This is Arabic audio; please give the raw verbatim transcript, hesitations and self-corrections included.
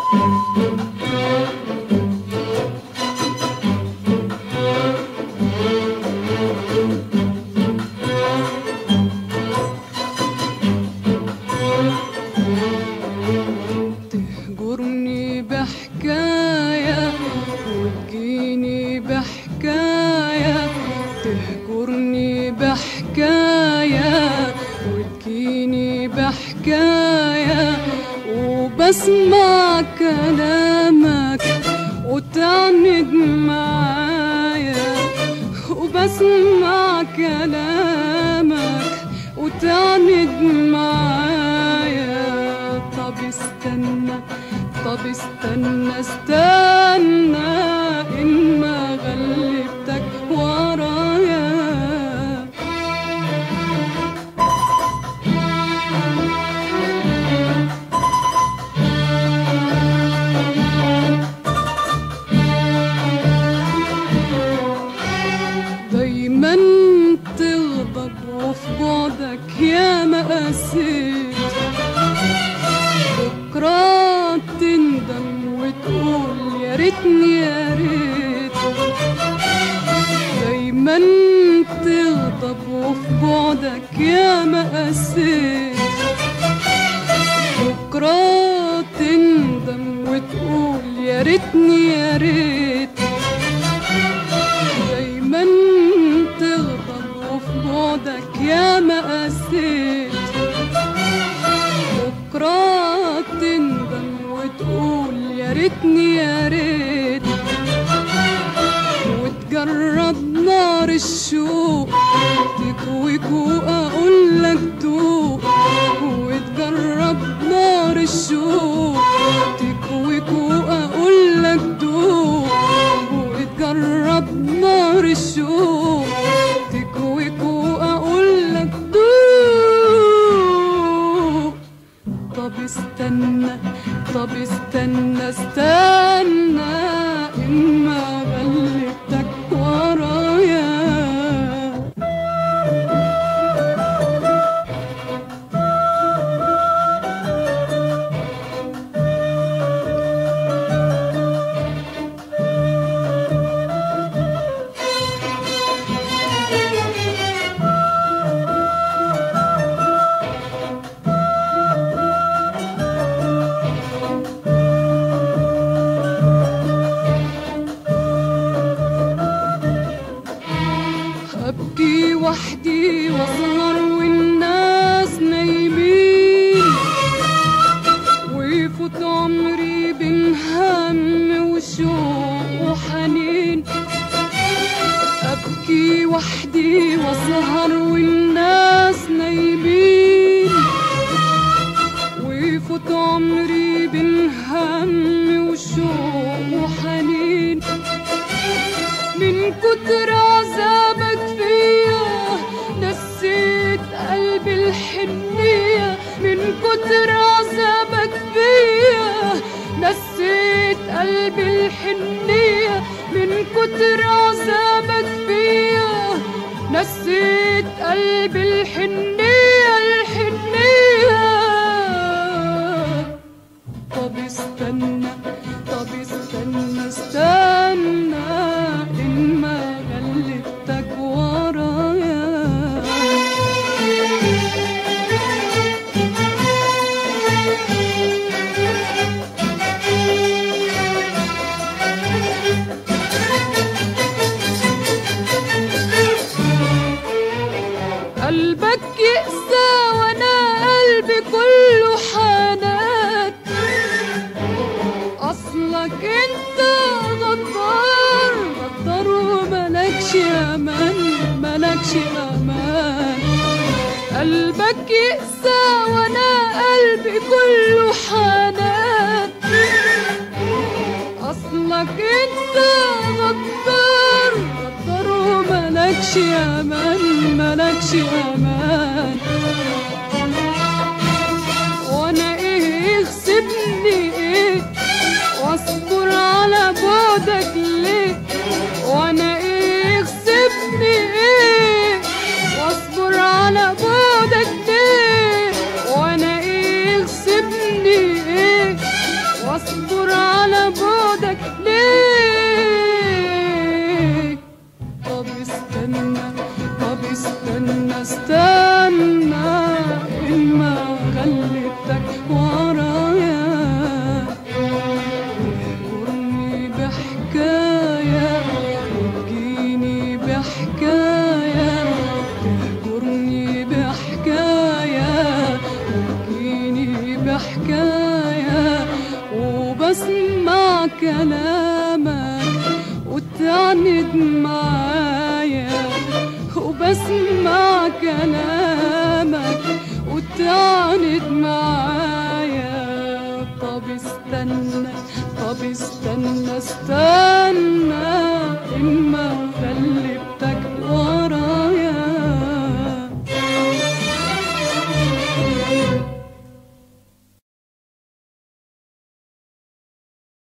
تهجرني بحكاية وتجيني بحكاية، تهجرني بحكاية وتجيني بحكاية، وبسمع كلامك وتعند معايا، وبسمع كلامك وتعند معايا. طب استنى طب استنى استنى إن ما غلبتك ورايا. دايما تغضب وفي بعدك يا ما قاسيت، بكرة تندم وتقول يا ريتني يا ريت. دايما تغضب وفي بعدك يا ما قاسيت، بكرة تندم وتقول يا ريتني يا ريت. دايما تغضب وفي بعدك يا ما قاسيت، بكرة تندم وتقول يا ريتني يا ريت. وتجرب نار الشوق تكويك واقول لك دوق، وتجرب نار الشوق تكويك واقول لك دوق، وتجرب نار الشوق تكويك واقول لك دوق. طب استنى طب استنى استنى إما غلبتك ورايا. أبكي وحدي واسهر والناس نايمين، ويفوت عمري بين هم وشوق وحنين. أبكي وحدي واسهر والناس نايمين، ويفوت عمري بين هم وشوق وحنين. من كتر عذابك فيا نسيت قلبي الحنية، من كتر عذابك فيا نسيت قلبي الحنية، من كتر عذابك فيا نسيت قلبي الحنية الحنية. طب استنى طب استنى استنى إن ما غلبتك ورايا. قلبك يقسى وانا قلبي كله حنان، اصلك انت غدار غدار وملكش امان ملكش امان. قلبك يقسى وانا قلبي كله حنان، اصلك انت غدار غدار وملكش امان ملكش امان. وانا ايه يغصبني ايه واصبر على بعدك ليه، وانا ايه يغصبني ايه واصبر على بعدك ليه، وانا ايه يغصبني ايه واصبر وبسمع كلامك وتعند معايا، وبسمع كلامك وتعند معايا. طب استنى طب استنى استنى إما غلبتك